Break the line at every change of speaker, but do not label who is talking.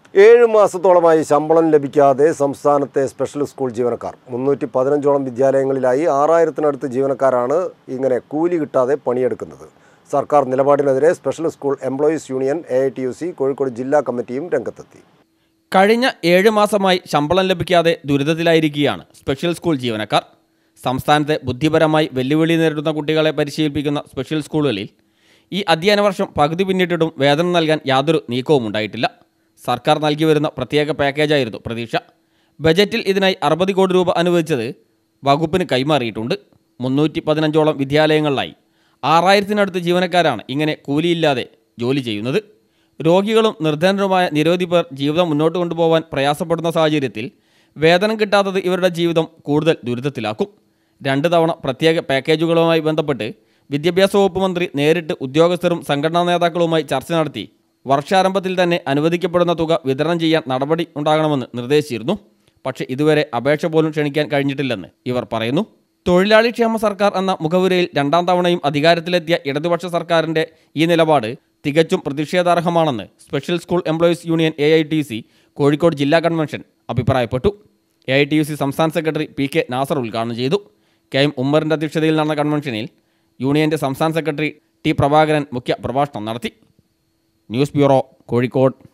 7 മാസത്തോളമായി ശമ്പളം ലഭിക്കാതെ സംസ്ഥാനത്തെ സ്പെഷ്യൽ സ്കൂൾ ജീവനക്കാർ 315ഓളം വിദ്യാലയങ്ങളിലായി 6000-നടുത്ത് ജീവനക്കാരാണ് ഇങ്ങനെ കൂലി കിട്ടാതെ പണിയെടുക്കുന്നത്. സർക്കാർ നിലപാടിനെതിരെ special school employees union AITUC Kozhikode ജില്ലാ കമ്മിറ്റിയും രംഗത്തെത്തി.
കഴിഞ്ഞ 7 മാസമായി ശമ്പളം ലഭിക്കാതെ ദുരിതത്തിലായിരിക്കുകയാണ് സ്പെഷ്യൽ സ്കൂൾ ജീവനക്കാർ. സംസ്ഥാനത്തെ ബുദ്ധിപരമായി വെല്ലുവിളി നേരിടുന്ന കുട്ടികളെ പരിശീലിപ്പിക്കുന്ന സ്പെഷ്യൽ സ്കൂളുകളിൽ ഈ അധ്യയന വർഷം പകുതി പിന്നിട്ടിട്ടും വേതനം നൽകാൻ യാതൊരു നീക്കവും ഉണ്ടായിട്ടില്ല. സർക്കാർ നൽകി വരുന്ന പ്രത്യേക പാക്കേജായിരുന്നു പ്രതീക്ഷ. ബജറ്റിൽ ഇതിനായി 60 കോടി രൂപ അനുവദിച്ചത് വകുപ്പിന് കൈമാറിയിട്ടുണ്ട്. 315ഓളം വിദ്യാലയങ്ങളിലായി 6000-നടുത്ത് ജീവനക്കാരാണ് ഇങ്ങനെ കൂലിയില്ലാതെ ജോലി ചെയ്യുന്നത്. രോഗികളും നിർധനരുമായ നിരവധി പേർ ജീവിതം മുന്നോട്ട് കൊണ്ടുപോകാൻ പ്രയാസപ്പെടുന്ന സാഹചര്യത്തിൽ വേതനം കിട്ടാത്തത് ഇവരുടെ ജീവിതം കൂടുതൽ ദുരിതത്തിലാക്കും. 2 തവണ പ്രത്യേക പാക്കേജുകളുമായി ബന്ധപ്പെട്ട് വിദ്യാഭ്യാസ വകുപ്പ് മന്ത്രി നേരിട്ട് ഉദ്യോഗസ്ഥരും സംഘടനാ നേതാക്കളുമായി ചർച്ച നടത്തി വർഷാരംഭത്തിൽ തന്നെ അനുവദിക്കപ്പെടുന്ന തുക വിതരണം ചെയ്യാൻ നടപടി ഉണ്ടാകണമെന്ന് നിർദ്ദേശിച്ചിരുന്നു. പക്ഷേ ഇതുവരെ അപേക്ഷ പോലും ക്ഷണിക്കാൻ കഴിഞ്ഞിട്ടില്ലെന്ന് ഇവർ പറയുന്നു. തൊഴിലാളി ക്ഷേമ സർക്കാർ എന്ന മുഖവുരയിൽ 2ാം തവണയും അധികാരത്തിലെത്തിയ ഇടതുപക്ഷ സർക്കാരിൻ്റെ ഈ നിലപാട് തികച്ചും പ്രതിഷേധാർഹമാണെന്ന് special school employees union AITUC Kozhikode ജില്ലാ കൺവെൻഷൻ അഭിപ്രായപ്പെട്ടു. AITUC സംസ്ഥാന സെക്രട്ടറി PK നാസർ ഉദ്ഘാടനം ചെയ്തു. KM ഉമ്മറിൻ്റെ അധ്യക്ഷതയിൽ നടന്ന കൺവെൻഷനിൽ യൂണിയൻ്റെ സംസ്ഥാന സെക്രട്ടറി T പ്രഭാകരൻ മുഖ്യ പ്രഭാഷണം നടത്തി. News bureau, Kozhikode.